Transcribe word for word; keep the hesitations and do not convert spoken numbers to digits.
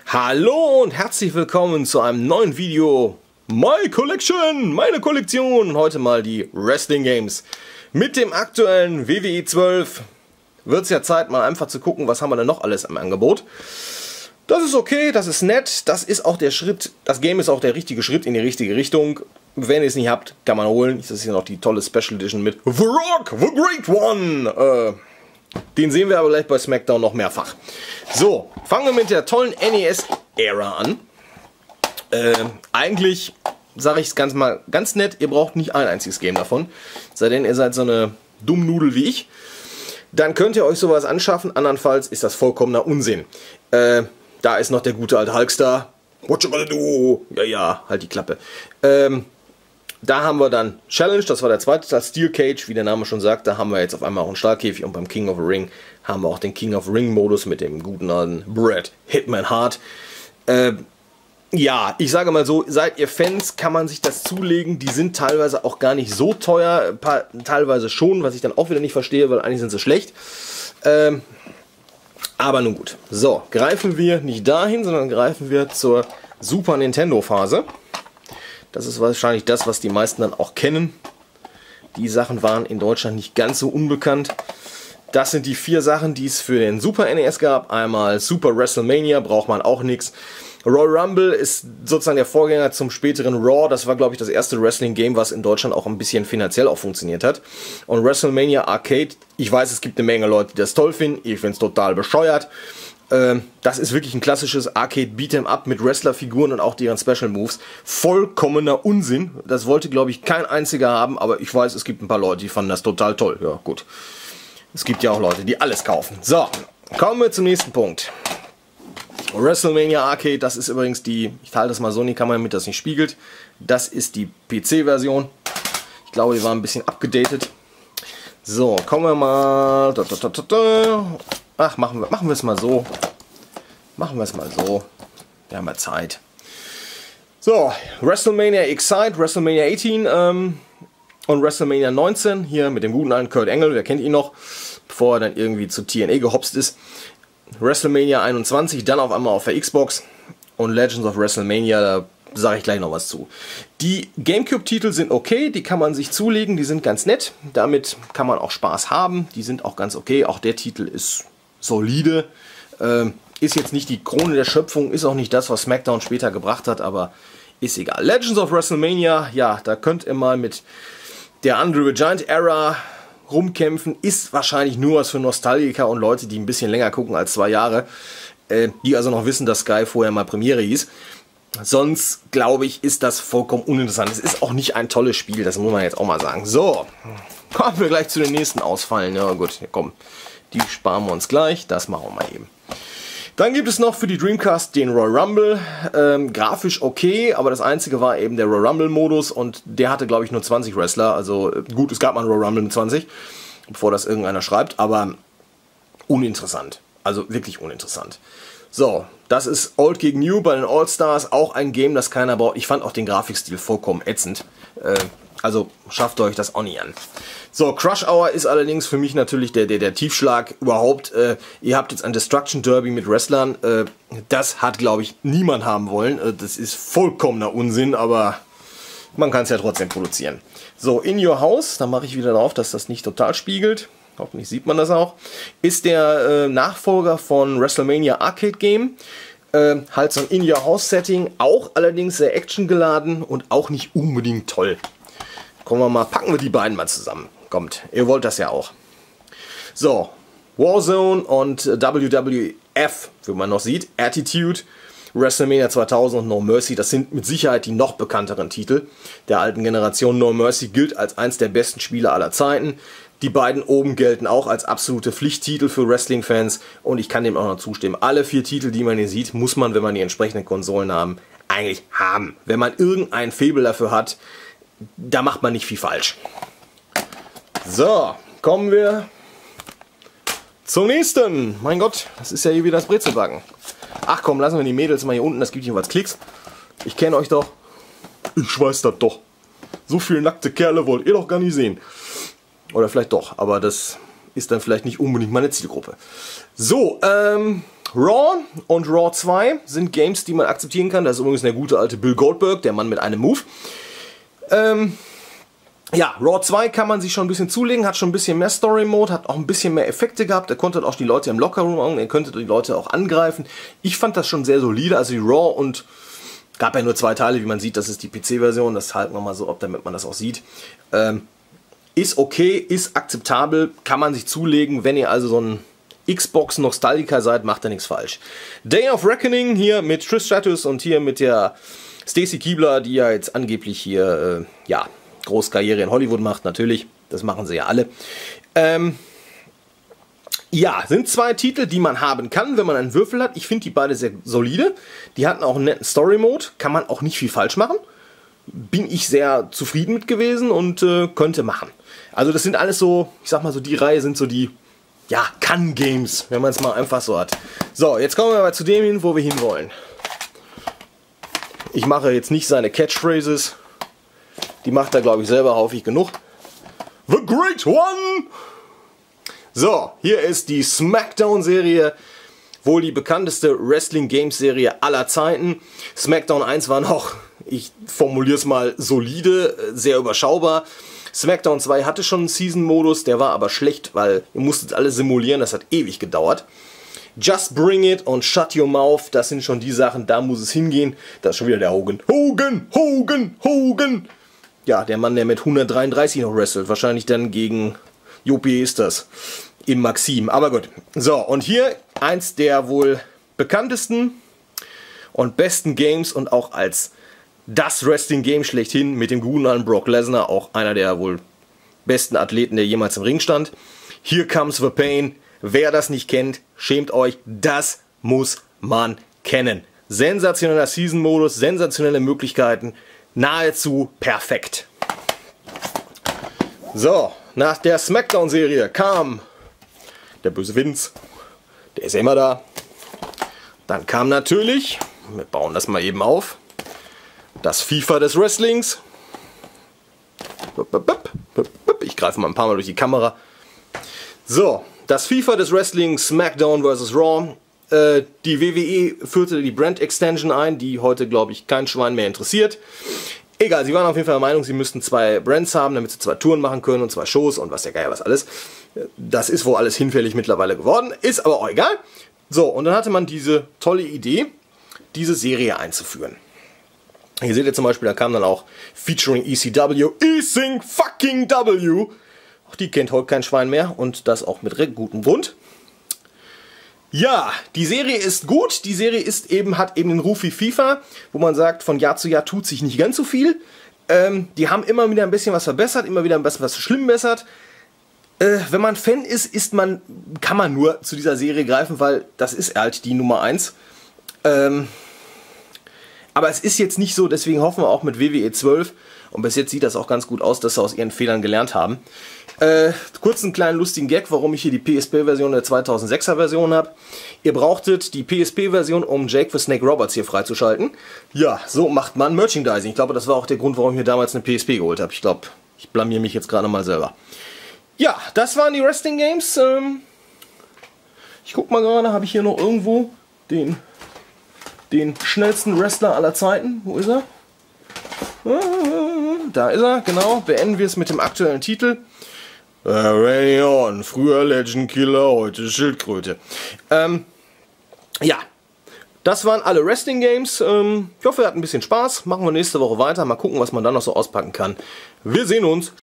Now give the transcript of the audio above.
Hallo und herzlich willkommen zu einem neuen Video. My Collection, meine Kollektion. Und heute mal die Wrestling Games. Mit dem aktuellen W W E zwölf wird es ja Zeit, mal einfach zu gucken, was haben wir denn noch alles im Angebot. Das ist okay, das ist nett, das ist auch der Schritt, das Game ist auch der richtige Schritt in die richtige Richtung. Wenn ihr es nicht habt, kann man holen. Das ist hier noch die tolle Special Edition mit The Rock, The Great One. Äh, den sehen wir aber gleich bei SmackDown noch mehrfach. So, fangen wir mit der tollen N E S-Ära an. Äh, eigentlich sage ich es ganz mal ganz nett, ihr braucht nicht ein einziges Game davon. Sei denn, ihr seid so eine Dummnudel wie ich. Dann könnt ihr euch sowas anschaffen, andernfalls ist das vollkommener Unsinn. Äh, da ist noch der gute alte Hulkstar. What you gonna do? Ja, ja, halt die Klappe. Ähm, da haben wir dann Challenge, das war der zweite Teil, Steel Cage, wie der Name schon sagt. Da haben wir jetzt auf einmal auch einen Stahlkäfig und beim King of the Ring haben wir auch den King of the Ring Modus mit dem guten alten Bret Hitman Hart. Äh, ja, ich sage mal so, seid ihr Fans, kann man sich das zulegen. Die sind teilweise auch gar nicht so teuer, paar, teilweise schon, was ich dann auch wieder nicht verstehe, weil eigentlich sind sie schlecht. Ähm, aber nun gut. So, greifen wir nicht dahin, sondern greifen wir zur Super Nintendo Phase. Das ist wahrscheinlich das, was die meisten dann auch kennen. Die Sachen waren in Deutschland nicht ganz so unbekannt. Das sind die vier Sachen, die es für den Super N E S gab. Einmal Super WrestleMania, braucht man auch nichts. Royal Rumble ist sozusagen der Vorgänger zum späteren Raw. Das war, glaube ich, das erste Wrestling-Game, was in Deutschland auch ein bisschen finanziell auch funktioniert hat. Und WrestleMania Arcade, ich weiß, es gibt eine Menge Leute, die das toll finden. Ich finde es total bescheuert. Das ist wirklich ein klassisches Arcade-Beat'em-up mit Wrestlerfiguren und auch deren Special Moves. Vollkommener Unsinn. Das wollte, glaube ich, kein einziger haben, aber ich weiß, es gibt ein paar Leute, die fanden das total toll. Ja, gut. Es gibt ja auch Leute, die alles kaufen. So, kommen wir zum nächsten Punkt. WrestleMania Arcade, das ist übrigens die, ich teile das mal so in die Kamera, damit das nicht spiegelt. Das ist die P C-Version. Ich glaube, die war ein bisschen abgedatet. So, kommen wir mal... Ach, machen wir, machen wir es mal so. Machen wir es mal so. Wir haben ja Zeit. So, WrestleMania Excite, WrestleMania achtzehn ähm, und WrestleMania neunzehn. Hier mit dem guten alten Kurt Angle, wer kennt ihn noch, bevor er dann irgendwie zu T N A gehopst ist. WrestleMania einundzwanzig, dann auf einmal auf der Xbox. Und Legends of WrestleMania, da sage ich gleich noch was zu. Die GameCube-Titel sind okay, die kann man sich zulegen, die sind ganz nett. Damit kann man auch Spaß haben, die sind auch ganz okay. Auch der Titel ist solide. Ähm, ist jetzt nicht die Krone der Schöpfung, ist auch nicht das, was SmackDown später gebracht hat, aber ist egal. Legends of WrestleMania, ja, da könnt ihr mal mit der Andre the Giant Era rumkämpfen. Ist wahrscheinlich nur was für Nostalgiker und Leute, die ein bisschen länger gucken als zwei Jahre. Äh, die also noch wissen, dass Sky vorher mal Premiere hieß. Sonst, glaube ich, ist das vollkommen uninteressant. Es ist auch nicht ein tolles Spiel, das muss man jetzt auch mal sagen. So, kommen wir gleich zu den nächsten Ausfallen. Ja gut, komm, die sparen wir uns gleich. Das machen wir mal eben. Dann gibt es noch für die Dreamcast den Royal Rumble. Ähm, grafisch okay, aber das einzige war eben der Royal Rumble Modus und der hatte, glaube ich, nur zwanzig Wrestler. Also gut, es gab mal einen Royal Rumble mit zwanzig, bevor das irgendeiner schreibt, aber uninteressant. Also wirklich uninteressant. So, das ist Old gegen New bei den All-Stars, auch ein Game, das keiner braucht. Ich fand auch den Grafikstil vollkommen ätzend. Äh, also schafft euch das auch nie an. So, Crush Hour ist allerdings für mich natürlich der, der, der Tiefschlag überhaupt. Äh, ihr habt jetzt ein Destruction Derby mit Wrestlern. Äh, das hat, glaube ich, niemand haben wollen. Äh, das ist vollkommener Unsinn, aber man kann es ja trotzdem produzieren. So, In Your House, da mache ich wieder drauf, dass das nicht total spiegelt. Hoffentlich sieht man das auch. Ist der äh, Nachfolger von WrestleMania Arcade Game. Äh, halt so ein In Your House Setting. Auch allerdings sehr actiongeladen und auch nicht unbedingt toll. Kommen wir mal, packen wir die beiden mal zusammen. Kommt, ihr wollt das ja auch. So, Warzone und W W F, wie man noch sieht, Attitude, WrestleMania zweitausend und No Mercy, das sind mit Sicherheit die noch bekannteren Titel der alten Generation. No Mercy gilt als eins der besten Spiele aller Zeiten. Die beiden oben gelten auch als absolute Pflichttitel für Wrestling-Fans und ich kann dem auch noch zustimmen. Alle vier Titel, die man hier sieht, muss man, wenn man die entsprechenden Konsolen haben, eigentlich haben. Wenn man irgendein Faible dafür hat, da macht man nicht viel falsch. So, kommen wir zum nächsten. Mein Gott, das ist ja hier wieder das Brezelbacken. Ach komm, lassen wir die Mädels mal hier unten, das gibt jedenfalls Klicks. Ich kenne euch doch. Ich weiß das doch. So viele nackte Kerle wollt ihr doch gar nicht sehen. Oder vielleicht doch, aber das ist dann vielleicht nicht unbedingt meine Zielgruppe. So, ähm, Raw und Raw zwei sind Games, die man akzeptieren kann. Das ist übrigens der gute alte Bill Goldberg, der Mann mit einem Move. Ähm, ja, Raw zwei kann man sich schon ein bisschen zulegen, hat schon ein bisschen mehr Story-Mode, hat auch ein bisschen mehr Effekte gehabt. Er konnte auch die Leute im Lockerroom machen, er könnte die Leute auch angreifen. Ich fand das schon sehr solide, also die Raw und gab ja nur zwei Teile, wie man sieht, das ist die P C-Version, das halten wir mal so ab, damit man das auch sieht. Ähm, ist okay, ist akzeptabel, kann man sich zulegen, wenn ihr also so ein Xbox-Nostalgiker seid, macht ihr nichts falsch. Day of Reckoning hier mit Trish Stratus und hier mit der Stacy Keibler, die ja jetzt angeblich hier, äh, ja, groß Karriere in Hollywood macht, natürlich. Das machen sie ja alle. Ähm, ja, sind zwei Titel, die man haben kann, wenn man einen Würfel hat. Ich finde die beide sehr solide. Die hatten auch einen netten Story-Mode. Kann man auch nicht viel falsch machen. Bin ich sehr zufrieden mit gewesen und äh, könnte machen. Also das sind alles so, ich sag mal so, die Reihe sind so die, ja, Kann-Games, wenn man es mal einfach so hat. So, jetzt kommen wir mal zu dem hin, wo wir hinwollen. Ich mache jetzt nicht seine Catchphrases. Die macht er, glaube ich, selber häufig genug. The Great One! So, hier ist die SmackDown-Serie. Wohl die bekannteste Wrestling-Games-Serie aller Zeiten. SmackDown eins war noch, ich formuliere es mal, solide, sehr überschaubar. SmackDown zwei hatte schon einen Season-Modus, der war aber schlecht, weil ihr musstet alles simulieren, das hat ewig gedauert. Just Bring It und Shut Your Mouth, das sind schon die Sachen, da muss es hingehen. Da ist schon wieder der Hogan. Hogan, Hogan, Hogan! Ja, der Mann, der mit hundertdreiunddreißig noch wrestelt. Wahrscheinlich dann gegen Jopi ist das. Im Maxim. Aber gut. So, und hier eins der wohl bekanntesten und besten Games und auch als das Wrestling-Game schlechthin mit dem guten alten Brock Lesnar. Auch einer der wohl besten Athleten, der jemals im Ring stand. Here Comes the Pain. Wer das nicht kennt, schämt euch. Das muss man kennen. Sensationeller Season-Modus, sensationelle Möglichkeiten. Nahezu perfekt. So, nach der SmackDown-Serie kam der böse Vince. Der ist ja immer da. Dann kam natürlich, wir bauen das mal eben auf, das FIFA des Wrestlings. Ich greife mal ein paar Mal durch die Kamera. So, das FIFA des Wrestlings, SmackDown versus. Raw. Äh, die W W E führte die Brand Extension ein, die heute, glaube ich, kein Schwein mehr interessiert. Egal, sie waren auf jeden Fall der Meinung, sie müssten zwei Brands haben, damit sie zwei Touren machen können und zwei Shows und was der Geier was alles. Das ist wohl alles hinfällig mittlerweile geworden, ist aber auch egal. So, und dann hatte man diese tolle Idee, diese Serie einzuführen. Hier seht ihr zum Beispiel, da kam dann auch featuring E C W, E-Sync fucking W. Auch die kennt heute kein Schwein mehr und das auch mit recht gutem Grund. Ja, die Serie ist gut. Die Serie ist eben, hat eben den Ruf wie FIFA, wo man sagt, von Jahr zu Jahr tut sich nicht ganz so viel. Ähm, die haben immer wieder ein bisschen was verbessert, immer wieder ein bisschen was schlimm bessert. Äh, wenn man Fan ist, ist man, kann man nur zu dieser Serie greifen, weil das ist halt die Nummer eins. Ähm, aber es ist jetzt nicht so, deswegen hoffen wir auch mit W W E zwölf, und bis jetzt sieht das auch ganz gut aus, dass sie aus ihren Fehlern gelernt haben. Äh, kurz einen kleinen lustigen Gag, warum ich hier die P S P-Version der zweitausendsechser Version habe. Ihr brauchtet die P S P-Version, um Jake the Snake Roberts hier freizuschalten. Ja, so macht man Merchandising. Ich glaube, das war auch der Grund, warum ich mir damals eine P S P geholt habe. Ich glaube, ich blamier mich jetzt gerade mal selber. Ja, das waren die Wrestling Games. Ähm, ich guck mal gerade, habe ich hier noch irgendwo den, den schnellsten Wrestler aller Zeiten. Wo ist er? Da ist er, genau. Beenden wir es mit dem aktuellen Titel. Uh, Randy Orton, früher Legend Killer, heute Schildkröte. Ähm, ja, das waren alle Wrestling Games. Ähm, ich hoffe, ihr hattet ein bisschen Spaß. Machen wir nächste Woche weiter. Mal gucken, was man dann noch so auspacken kann. Wir sehen uns.